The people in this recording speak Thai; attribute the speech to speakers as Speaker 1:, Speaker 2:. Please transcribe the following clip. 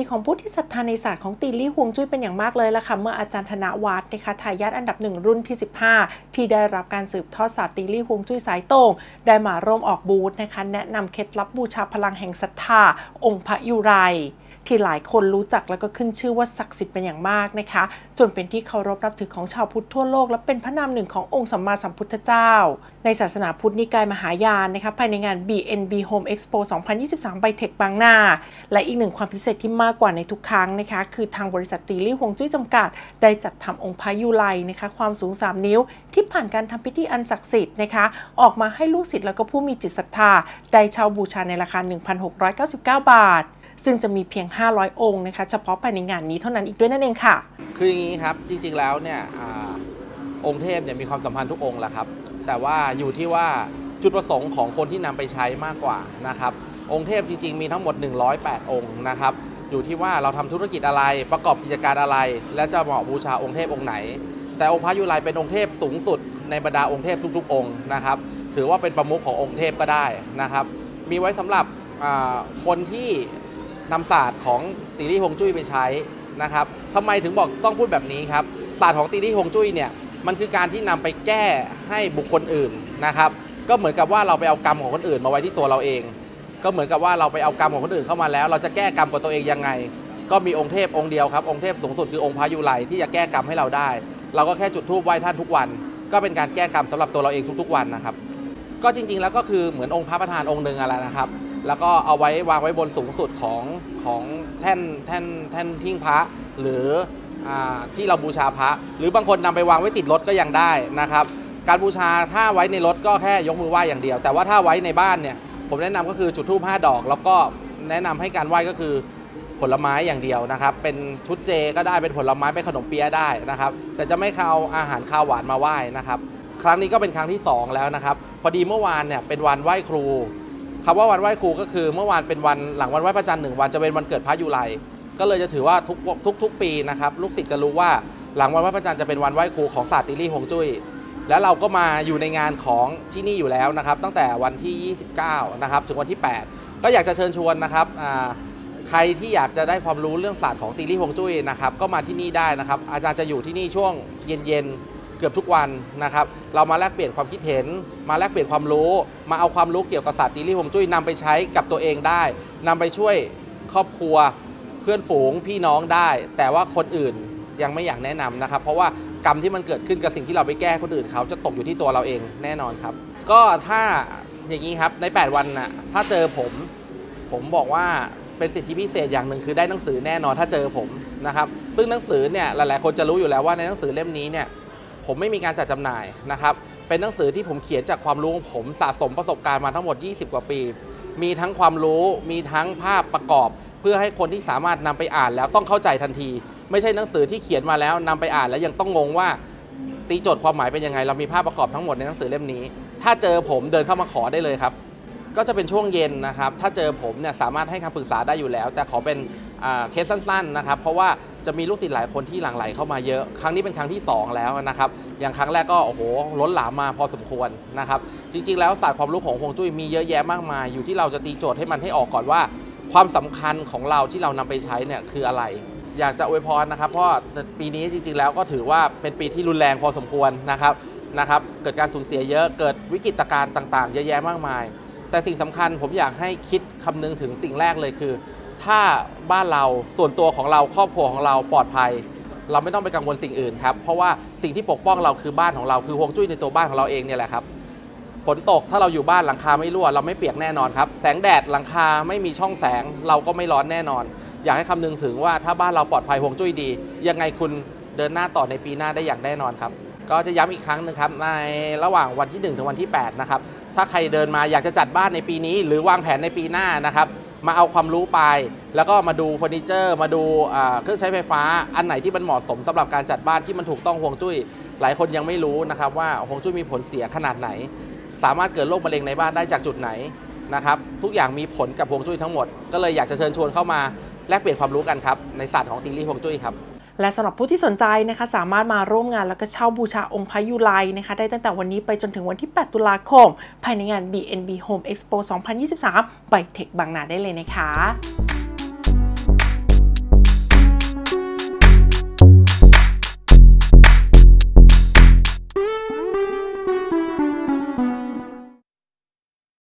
Speaker 1: ของผู้ที่ศรัทธาในศาสตร์ของตีลี่ฮวงจุ้ยเป็นอย่างมากเลยล่ะค่ะเมื่ออาจารย์ธนวัฒน์นะคะทายาทอันดับ1รุ่นที่15ที่ได้รับการสืบทอดศาสตร์ตีลี่ฮวงจุ้ยสายโต่งได้มาร่วมออกบูธนะคะแนะนำเคล็ดลับบูชาพลังแห่งศรัทธาองค์พระยุไรที่หลายคนรู้จักแล้วก็ขึ้นชื่อว่าศักดิ์สิทธิ์เป็นอย่างมากนะคะจนเป็นที่เคารพนับถือของชาวพุทธทั่วโลกและเป็นพระนามหนึ่งขององค์สัมมาสัมพุทธเจ้าในศาสนาพุทธนิกายมหายานนะคะภายในงาน BNB Home Expo 2023 by Tech บางนาและอีกหนึ่งความพิเศษที่มากกว่าในทุกครั้งนะคะคือทางบริษัทตีลี่ฮวงจุ้ยจำกัดได้จัดทำองค์พระยุไรนะคะความสูง3นิ้วที่ผ่านการทำพิธีอันศักดิ์สิทธิ์นะคะออกมาให้ลูกศิษย์แล้วก็ผู้มีจิตศรัทธาได้เช่าบูชาในราคา 1,699 บาทซึ่งจะมีเพียง500องค์นะคะเฉพาะภายในงานนี้เท่านั้นอีกด้วยนั่นเองค่ะ
Speaker 2: คืออย่างนี้ครับจริงๆแล้วเนี่ยองค์เทพเนี่ยมีความสัมพันธ์ทุกองค์แหละครับแต่ว่าอยู่ที่ว่าจุดประสงค์ของคนที่นำไปใช้มากกว่านะครับองค์เทพจริงๆมีทั้งหมด108องค์นะครับอยู่ที่ว่าเราทำธุรกิจอะไรประกอบกิจการอะไรและจะเหมาะบูชาองค์เทพองค์ไหนแต่องค์พระยุไรเป็นองค์เทพสูงสุดในบรรดาองค์เทพทุกๆองค์นะครับถือว่าเป็นประมุขขององค์เทพก็ได้นะครับมีไว้สำหรับคนที่นำศาสตร์ของตีลี่ฮวงจุ้ยไปใช้นะครับทำไมถึงบอกต้องพูดแบบนี้ครับศาสตร์ของตีลี่ฮวงจุ้ยเนี่ยมันคือการที่นำไปแก้ให้บุคคลอื่นนะครับก็เหมือนกับว่าเราไปเอากรรมของคนอื่นมาไว้ที่ตัวเราเองก็เหมือนกับว่าเราไปเอากรรมของคนอื่นเข้ามาแล้วเราจะแก้กรรมกับตัวเองยังไงก็มีองค์เทพองค์เดียวครับองค์เทพสูงสุดคือองค์พระยุไรที่จะแก้กรรมให้เราได้เราก็แค่จุดธูปไหว้ท่านทุกวันก็เป็นการแก้กรรมสำหรับตัวเราเองทุกๆวันนะครับก็จริงๆแล้วก็คือเหมือนองค์พระประธานองค์หนึ่งอะไรนะครับแล้วก็เอาไว้วางไว้บนสูงสุดของแท่นหิ้งพระหรือที่เราบูชาพระหรือบางคนนำไปวางไว้ติดรถก็ยังได้นะครับการบูชาถ้าไว้ในรถก็แค่ยกมือไหว้อย่างเดียวแต่ว่าถ้าไว้ในบ้านเนี่ยผมแนะนำก็คือจุดธูป5 ดอกแล้วก็แนะนำให้การไหว้ก็คือผลไม้อย่างเดียวนะครับเป็นชุดเจก็ได้เป็นผลไม้เป็นขนมเปี๊ยะได้นะครับแต่จะไม่เอาอาหารข้าวหวานมาไหว้นะครับครั้งนี้ก็เป็นครั้งที่2แล้วนะครับพอดีเมื่อวานเนี่ยเป็นวันไหว้ครูคำว่าวันไหว้ครูก็คือเมื่อวานเป็นวันหลังวันไหว้พระจันทร์1 วันจะเป็นวันเกิดพระยุไรก็เลยจะถือว่าทุกปีนะครับลูกศิษย์จะรู้ว่าหลังวันไหว้พระจันทร์จะเป็นวันไหว้ครูของศาสตร์ตีลี่ฮวงจุ้ยแล้วเราก็มาอยู่ในงานของที่นี่อยู่แล้วนะครับตั้งแต่วันที่29นะครับถึงวันที่8ก็อยากจะเชิญชวนนะครับใครที่อยากจะได้ความรู้เรื่องศาสตร์ของตีลี่ฮวงจุ้ยนะครับก็มาที่นี่ได้นะครับอาจารย์จะอยู่ที่นี่ช่วงเย็นเกือบทุกวันนะครับเรามาแลกเปลี่ยนความคิดเห็นมาแลกเปลี่ยนความรู้มาเอาความรู้เกี่ยวกับศาสตร์ตีลี่ฮวงจุ้ยนำไปใช้กับตัวเองได้นำไปช่วยครอบครัวเพื่อนฝูงพี่น้องได้แต่ว่าคนอื่นยังไม่อยากแนะนำนะครับเพราะว่ากรรมที่มันเกิดขึ้นกับสิ่งที่เราไปแก้คนอื่นเขาจะตกอยู่ที่ตัวเราเองแน่นอนครับก็ถ้าอย่างนี้ครับใน8 วันน่ะถ้าเจอผมบอกว่าเป็นสิทธิพิเศษอย่างหนึ่งคือได้หนังสือแน่นอนถ้าเจอผมนะครับซึ่งหนังสือเนี่ยหลายๆคนจะรู้อยู่แล้วว่าในหนังสือเล่มนี้เนี่ยผมไม่มีการจัดจำหน่ายนะครับเป็นหนังสือที่ผมเขียนจากความรู้ของผมสะสมประสบการณ์มาทั้งหมด20 กว่าปีมีทั้งความรู้มีทั้งภาพประกอบเพื่อให้คนที่สามารถนำไปอ่านแล้วต้องเข้าใจทันทีไม่ใช่หนังสือที่เขียนมาแล้วนำไปอ่านแล้วยังต้องงงว่าตีโจทย์ความหมายเป็นยังไงเรามีภาพประกอบทั้งหมดในหนังสือเล่มนี้ถ้าเจอผมเดินเข้ามาขอได้เลยครับก็จะเป็นช่วงเย็นนะครับถ้าเจอผมเนี่ยสามารถให้คำปรึกษาได้อยู่แล้วแต่ขอเป็นเคสสั้นๆนะครับเพราะว่าจะมีลูกศิษย์หลายคนที่หลั่งไหลเข้ามาเยอะครั้งนี้เป็นครั้งที่2แล้วนะครับอย่างครั้งแรกก็โอ้โหล้นหลามมาพอสมควรนะครับจริงๆแล้วศาสตร์ความรู้ของฮวงจุ้ยมีเยอะแยะมากมายอยู่ที่เราจะตีโจทย์ให้มันให้ออกก่อนว่าความสำคัญของเราที่เรานำไปใช้เนี่ยคืออะไรอยากจะอวยพรนะครับเพราะปีนี้จริงๆแล้วก็ถือว่าเป็นปีที่รุนแรงพอสมควรนะครับเกิดการสูญเสียเยอะเกิดวิกฤตการณ์ต่างๆเยอะแยะมากมายแต่สิ่งสำคัญผมอยากให้คิดคำนึงถึงสิ่งแรกเลยคือถ้าบ้านเราส่วนตัวของเราครอบครัวของเราปลอดภัยเราไม่ต้องไปกังวลสิ่งอื่นครับเพราะว่าสิ่งที่ปกป้องเราคือบ้านของเราคือฮวงจุ้ยในตัวบ้านของเราเองเนี่ยแหละครับฝนตกถ้าเราอยู่บ้านหลังคาไม่รั่วเราไม่เปียกแน่นอนครับแสงแดดหลังคาไม่มีช่องแสงเราก็ไม่ร้อนแน่นอนอยากให้คำนึงถึงว่าถ้าบ้านเราปลอดภัยฮวงจุ้ยดียังไงคุณเดินหน้าต่อในปีหน้าได้อย่างแน่นอนครับก็จะย้ำอีกครั้งนึงครับในระหว่างวันที่1ถึงวันที่8นะครับถ้าใครเดินมาอยากจะจัดบ้านในปีนี้หรือวางแผนในปีหน้านะครับมาเอาความรู้ไปแล้วก็มาดูเฟอร์นิเจอร์มาดูเครื่องใช้ไฟฟ้าอันไหนที่มันเหมาะสมสำหรับการจัดบ้านที่มันถูกต้องฮวงจุ้ยหลายคนยังไม่รู้นะครับว่าฮวงจุ้ยมีผลเสียขนาดไหนสามารถเกิดโรคมะเร็งในบ้านได้จากจุดไหนนะครับทุกอย่างมีผลกับฮวงจุ้ยทั้งหมดก็เลยอยากจะเชิญชวนเข้ามาแลกเปลี่ยนความรู้กันครับในศาสตร์ของตีลี่ฮวงจุ้ยครับ
Speaker 1: และสำหรับผู้ที่สนใจนะคะสามารถมาร่วมงานแล้วก็เช่าบูชาองค์พระยุไรนะคะได้ตั้งแต่วันนี้ไปจนถึงวันที่8 ตุลาคมภายในงาน BNB Home Expo 2023 by Tech บางนาได้เลยนะคะ